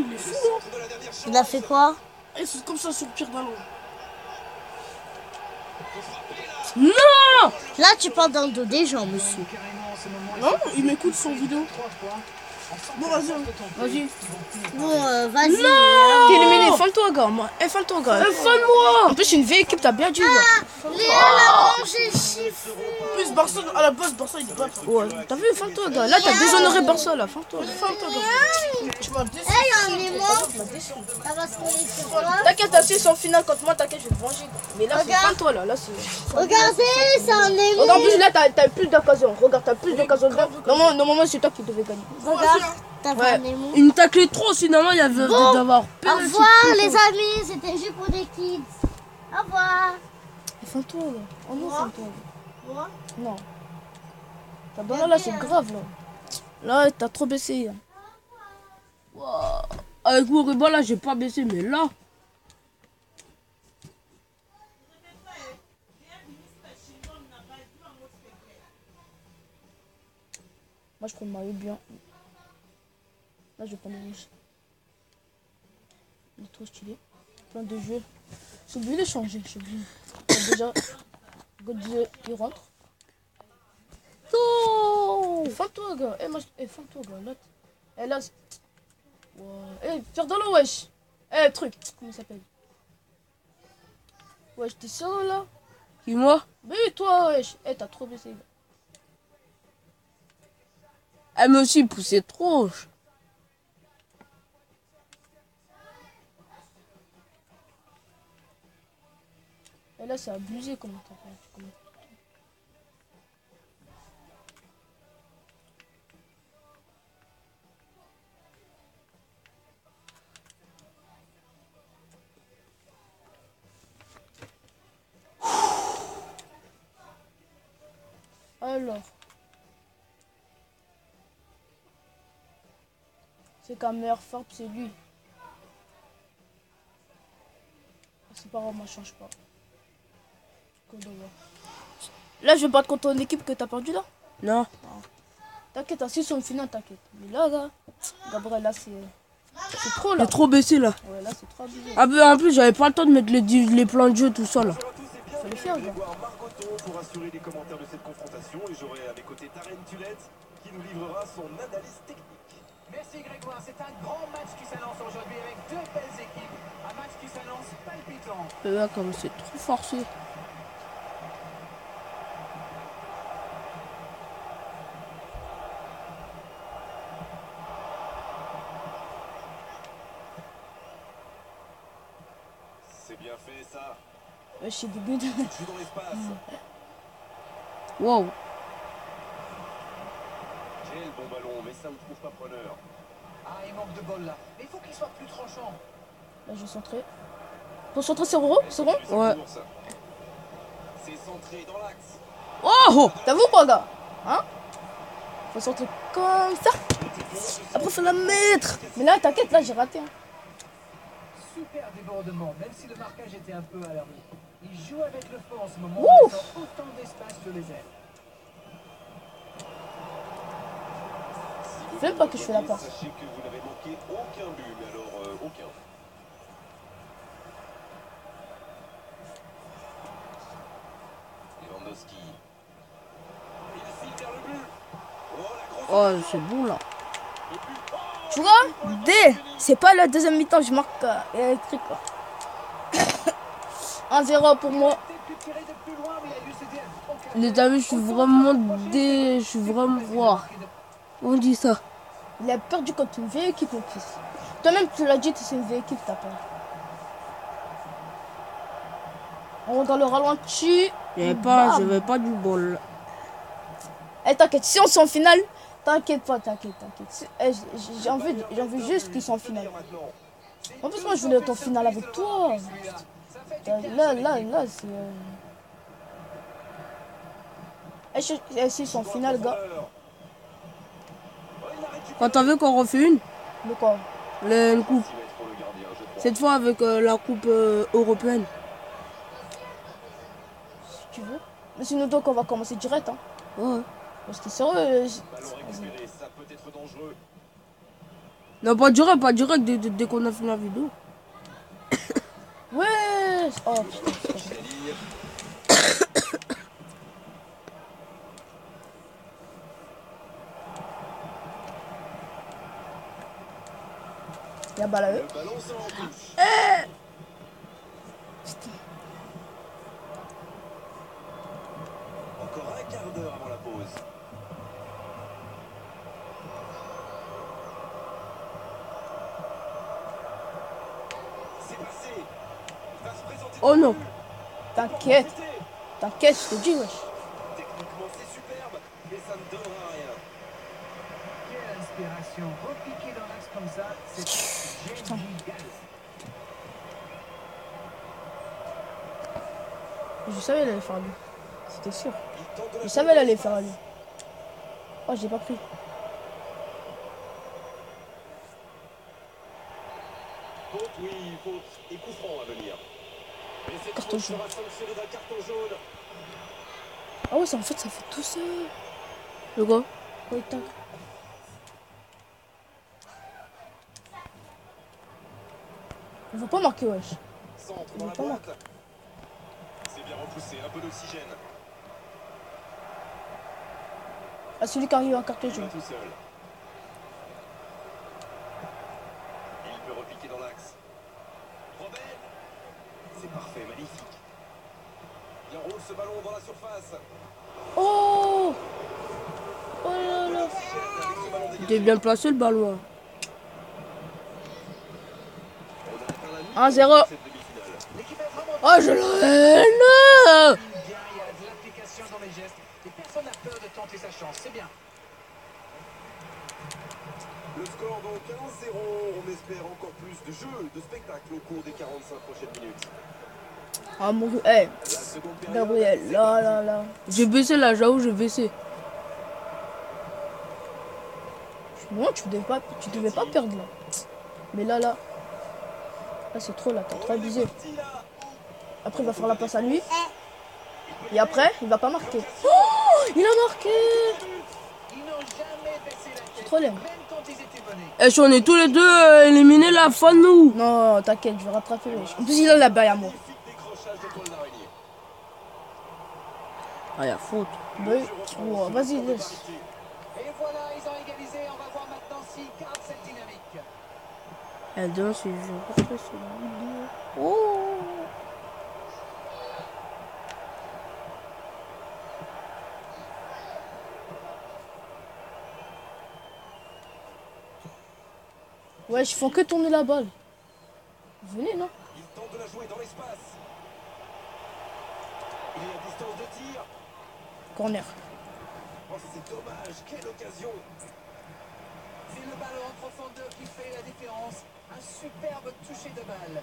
il est fou, hein. Il a fait quoi? Et c'est comme ça sur le pire ballon. Non! Là, tu parles dans le dos des gens, monsieur. Non, il m'écoute sur vidéo. Bon, vas-y. Vas-y. Bon, vas-y. Non! T'es éliminé, fale-toi, gars. Fale-toi, gars. Fale-moi! En plus, c'est une vieille équipe, t'as bien dit, gars. Léa a mangé le chiffre. En plus, Barça, à la base, Barça, il est pas. Ouais, t'as vu, fale-toi, gars. Là, t'as déshonoré Barça, là. Fale-toi, gars. Tu m'as déçu. Hey, on est mort. Tu m'as déçu. Ça va se coller sur toi. T'inquiète, assis en finale contre moi, t'inquiète, je vais te venger, gars. Mais là, c'est Regarde. fale-toi, là. Là, c'est. Regardez, c'est un ému. Donc, en plus, là, t'as plus d'occasion. Regarde, t'as plus d'occasion. Normalement, c'est toi qui devais gagner. Regarde, t'as Ouais. un ému. Il me taclait trop, sinon il y avait d'avoir Au revoir, les amis. C'était juste pour des kids. Au revoir. Fale-toi, là. Oh non, fale-toi. Moi? Non. Ta banane là, c'est grave là. Là, t'as trop baissé. Wow. Avec mon ruban là, j'ai pas baissé, mais là. Moi, je prends le maillot bien. Là, je vais prendre le rouge. Il est trop stylé. Plein de jeux. J'ai oublié de changer. J'ai oublié. Déjà, Godzilla, il rentre. Oh! Fais-toi, gars. Fais-toi, gars. Là, là. Wow. Faire dans l'eau, wesh. Truc. Comment il s'appelle? Wesh, t'es sérieux là? Et moi? Mais toi, wesh. T'as trop baissé, gars. Elle me aussi poussé trop. Et là, c'est abusé comment t'as fait. Alors. C'est qu'un meilleur forme, c'est lui. C'est pas grave, moi je change pas. Là, je vais battre contre ton équipe que t'as perdu là. Non. T'inquiète, assis sur une finale, t'inquiète. Mais là, gars, Gabriel, là, c'est trop là. J'ai trop baissé là. Ouais, là, c'est trop abusé. Ah ben en plus, j'avais pas le temps de mettre les plans de jeu, tout ça là. Faut le faire, gars. Pour assurer les commentaires de cette confrontation, et j'aurai à mes côtés Tarek Tulette qui nous livrera son analyse technique. Merci Grégoire, c'est un grand match qui s'annonce aujourd'hui avec deux belles équipes. Un match qui s'annonce palpitant. Et là, comme c'est trop forcé. C'est bien fait ça. Ouais, je suis dégueu. Tu joues dans l'espace. Wow. Quel bon ballon, mais ça ne trouve pas preneur. Ah, il manque de bol là. Mais il faut qu'il soit plus tranchant. Là, je vais centrer. Pour centrer, c'est rond? C'est rond? Ouais. C'est centré dans l'axe. Oh! T'as vu ou pas, gars? Hein? Faut centrer comme ça. Après, faut la mettre. Mais là, t'inquiète, là, j'ai raté. Hein. Super débordement, même si le marquage était un peu à la rue. Il joue avec le feu en ce moment, Ouf. en laissant autant d'espace sur les ailes. Fais pas que je fais la passe. Sachez que vous n'avez manqué aucun but, mais alors aucun. Lewandowski. Il file vers le but. Oh, la grosse. Oh, c'est bon là. Tu vois? C'est pas la deuxième mi-temps, je marque électrique. 1-0 pour moi. Les amis, je suis vraiment Je suis vraiment. Wow. On dit ça. Il a perdu contre une vieille équipe en plus. Toi-même, tu l'as dit, c'est une vieille équipe, t'as perdu. On regarde le ralenti. J'avais pas du bol. T'inquiète, si on sont en finale, t'inquiète pas, t'inquiète. J'ai envie juste qu'ils soient en finale. En plus, moi, je voulais être en finale avec toi. Là, c'est... S'ils sont en finale, gars. Quand t'as vu qu'on refait une De quoi? une coupe. Cette fois avec la coupe européenne. Si tu veux. Mais sinon, donc, on va commencer direct. Hein. Ouais. Parce que sérieux. Ballon récupéré, ça peut être dangereux. Non, pas direct dès qu'on a fini la vidéo. Ouais. Oh putain. Y'a balle à eux. Le ballon sort en touche. Encore un quart d'heure avant la pause. C'est passé. Il va se présenter. Oh non. T'inquiète. T'inquiète, je te dis, wesh. Techniquement, c'est superbe, mais ça ne donnera rien. Quelle inspiration. Repiquer dans l'axe comme ça, c'est génial. Je savais elle allait faire lui. C'était sûr. Il tente de la Je savais elle allait faire lui. Oh, j'ai pas pris. faute, oui, faute. Et coup franc à venir. Mais cette Carton faute jaune. sera sanctionnée d'un carton jaune. Ah ouais, ça, en fait, ça fait tout ça. Le quoi? Ouais, tac. Il faut pas marquer, wesh. Centre dans la pas boîte. C'est bien repoussé, un peu d'oxygène. Ah, celui qui arrive en carton Il va jaune. tout seul. Il peut repiquer dans l'axe. Robben. C'est parfait, magnifique. Il enroule ce ballon dans la surface. Oh. Oh là là. L'oxygène avec ce ballon Il dégagé. était bien placé le ballon. On a atteint la 1-0. mi-temps de cette demi-finale. L'équipe est vraiment Oh, je le haine. bien, il y a de l'application dans les gestes. Et personne n'a peur de tenter sa chance, c'est bien. Le score donc 1-0. On espère encore plus de jeu, de spectacle au cours des 45 prochaines minutes. Ah mon dieu. Eh, La seconde période. Gabriel, c'est là, parti. là, là. J'ai baissé là, j'avoue, j'ai baissé. Non, tu devais pas perdre là. Mais là, là. Là, c'est trop là, t'as trop abusé. Parti, là. Après, il va faire la passe à lui. Et après, il va pas marquer. Oh, il a marqué. Ils n'ont jamais baissé la tête, Trop laid. même quand ils étaient menés. Et si on est tous les deux éliminés la fin de nous. Non, t'inquiète, je vais rattraper. Wesh. En plus, il a la balle à moi. Magnifique décrochage de toile d'araignée. Ah, y'a faute. Ouais. Oh, vas-y, laisse. Et voilà, ils ont égalisé. On va voir maintenant s'ils gardent cette dynamique. Et demain, si je refais cette vidéo. Oh. Ouais, ils font que tourner la balle. Venez, non? Il tente de la jouer dans l'espace. Il est à distance de tir. Corner. Oh, c'est dommage. Quelle occasion. C'est le ballon en profondeur qui fait la différence. Un superbe toucher de balle.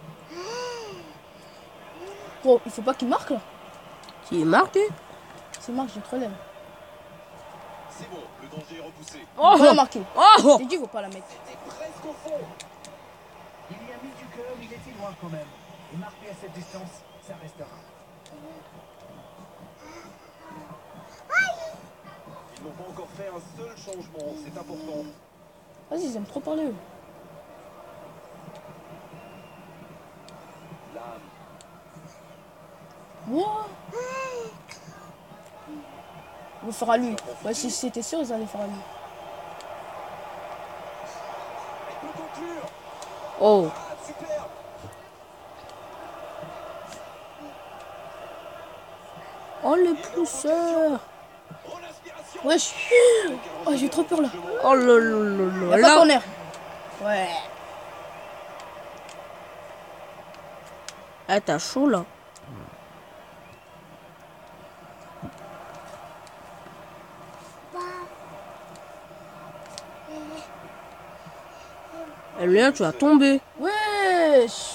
Gros, il faut pas qu'il marque là. Qui est marqué. S'il marque, j'ai trop l'aime. C'est bon, le danger est repoussé. Il faut pas la Oh. marquer. Oh. J'ai dit, il faut pas la mettre. C'était presque au fond. Il y a mis du cœur, il était loin quand même. Et marqué à cette distance, ça restera. Ils n'ont pas encore fait un seul changement. C'est important. Vas-y, ils aiment trop parler eux. L'âme. Wow. Ils vont faire à lui. Ouais, si c'était sûr, ils allaient faire à lui. Elle peut conclure. Oh. Ah, super. Oh, les pousseurs. Oh, l'inspiration. Wesh. Oh, j'ai trop peur là. Oh là là Il là a là. pas corner. Ouais. Eh, t'as chaud là. Et là, tu vas tomber. Wesh.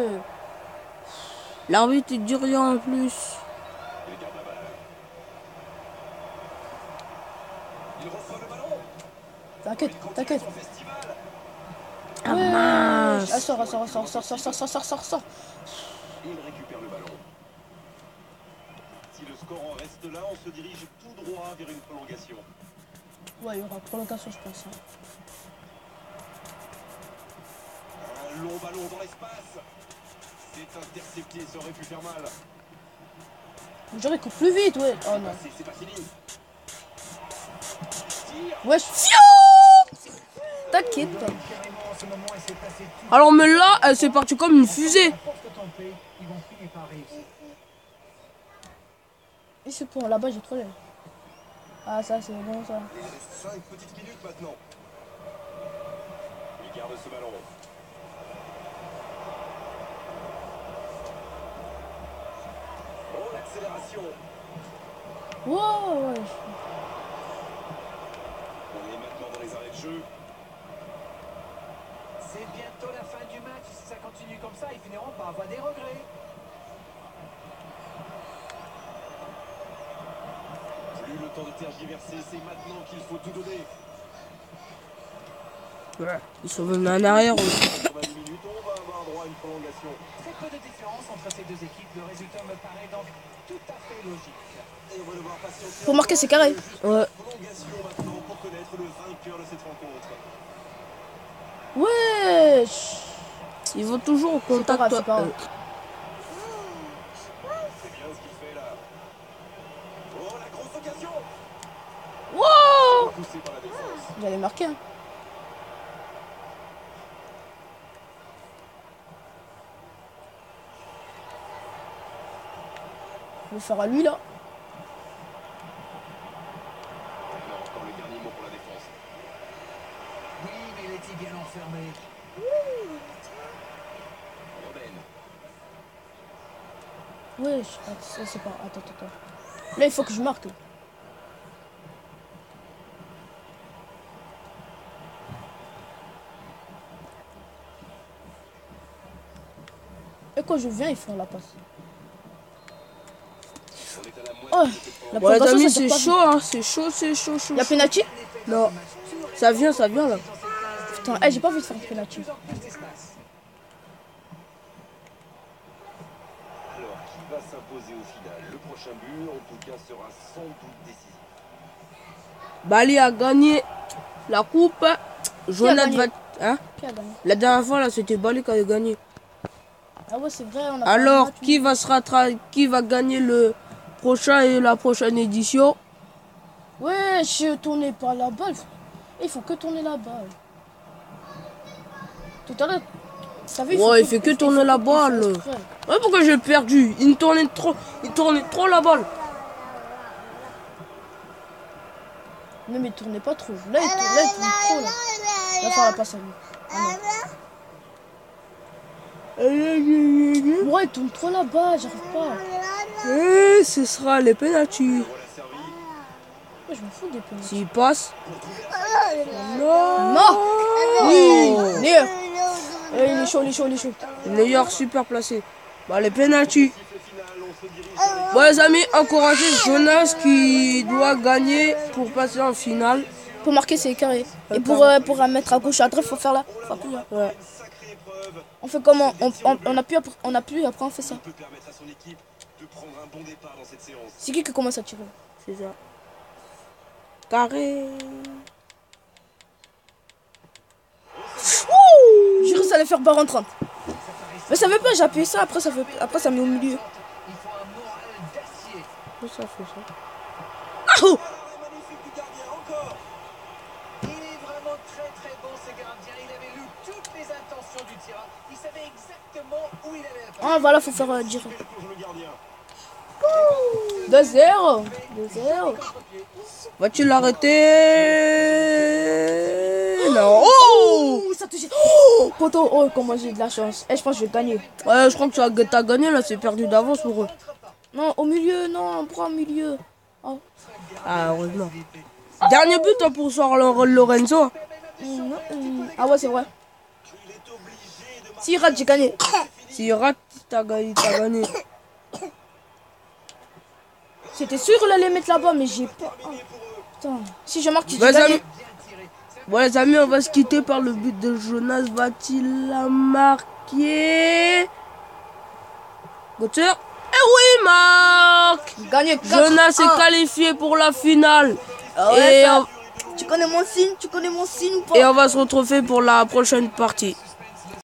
L'arbitre, il dit rien en plus. Il garde la balle. Il reçoit le ballon. T'inquiète, Il continue t'inquiète. son festival. Ah Ouais. mince. Ah, sors. Il récupère le ballon. Si le score en reste là, on se dirige tout droit vers une prolongation. Ouais, il y aura prolongation, je pense. Hein. ballon dans l'espace. C'est intercepté, ça aurait pu faire mal. J'aurais court plus vite, ouais. Oh non. C'est pas fini. Wesh. T'inquiète. Carrément, en ce moment, il s'est passé tout. Alors, mais là, c'est parti comme une fusée. À force de tenter, ils vont finir par réussir. Et c'est pour là-bas, j'ai trop l'air. Ah, ça, c'est bon, ça. Il reste 5 petites minutes maintenant. Il garde ce ballon. Oh, l'accélération. Wow, ouais. On est maintenant dans les arrêts de jeu. C'est bientôt la fin du match. Si ça continue comme ça, ils finiront par avoir des regrets. Plus le temps de tergiverser, c'est maintenant qu'il faut tout donner. Ouais. Ils sont venus en arrière aussi. Dans 20 minutes, on va avoir droit à une prolongation. Très peu de différence entre ces deux équipes. Le résultat me paraît donc tout à fait logique. Et on va devoir patienter. Faut marquer ses carrés. Ouais. Prolongation maintenant pour connaître le vainqueur de cette rencontre. Wesh. Ils vont toujours au C'est pas contact. grave, c'est pas grave. C'est bien ce qu'il fait là. Oh, la grosse occasion. Wow. Poussé par la défense. J'allais marquer, hein. Je vais faire à lui, là. Non, encore le dernier mot pour la défense. Oui, mais il était bien enfermé. Robben. Wesh. Ça, c'est pas... Attends. Là, il faut que je marque. Et quand je viens, ils font la passe. On est à la moitié Oh, de cette la Bon, les progression, amis, ça c'est tire pas. chaud, hein. C'est chaud, c'est chaud, chaud. Y'a chaud. penalty? Non. Ça vient là. Putain, j'ai pas envie de faire penalty. Plus en plus d'espace. Alors, qui va s'imposer au final? Le prochain but, en tout cas, sera sans doute décisif. Bali a gagné la coupe. Jonathan gagné va. Hein? Qui a gagné? La dernière fois, là, c'était Bali qui avait gagné. Ah ouais, c'est vrai, on a pas Alors, un match, qui va gagner le prochain et la prochaine édition? Ouais, je tournais pas la balle. Il faut que tourner la balle. Tout à l'heure, vous savez, Ouais, il fait que tourner la balle. Ouais, pourquoi j'ai perdu? Il tournait trop la balle. Non, mais tournez pas trop. Là, il tourne trop. Là. Il va faire la passe à lui. Ah non. Ouais, il tourne trop la balle, j'arrive pas. Et ce sera les pénaltys. Voilà servi. Ouais, je m'en fous des pénaltys. S'il passe. Non. Non. Oui, Neuer. Il est chaud. Meilleur super placé. Bah, les pénaltys. Sifflet final, on se dirige vers les Bon, les amis, encouragez Jonas qui doit gagner pour passer en finale. Pour marquer, c'est carré. Et pour mettre à gauche, à droite, faut faire là. Faut appuyer là. Ouais. sacrée épreuve. On fait comment? On appuie, après on fait ça. Peut permettre à son équipe de prendre un bon départ dans cette séance. C'est qui commence à tirer? C'est ça. Carré. Jure, ça allait faire barre en 30. Mais ça veut pas, j'ai appuyé ça, après ça met au milieu. Il faut un moral d'acier. Pourquoi ça fait ça? Ah oh. Magnifique du gardien, encore. Il est vraiment très bon ce gardien. Il avait lu toutes les intentions du tir. Il savait exactement où il allait la passer. Ah voilà, faut faire dire. Belle pour le gardien. 2-0. Vas-tu l'arrêter? Non. Oh! Oh, ça touche. Oh, poteau, oh, comment j'ai de la chance. Je pense que je vais gagner. Ouais, je crois que t'as gagné là, c'est perdu d'avance pour eux. Non, au milieu, non, on prend au milieu. Oh. Ah, heureusement. Dernier but hein, pour Soir Lorenzo. Ah ouais, c'est vrai. Il est obligé de S'il rate, j'ai gagné. S'il rate, t'as gagné. C'était sûr qu'il allait mettre là-bas, mais j'ai pas. Oh, putain. Si je marque, tu Bon, les gagné. amis. Bon, les amis, on va se quitter par le but de Jonas. Va-t-il la marquer? Gauthier? Eh oui, Marc! Gagné. Jonas est qualifié pour la finale. Ah ouais, Et ça. Tu connais mon signe ou pas? on va se retrouver pour la prochaine partie.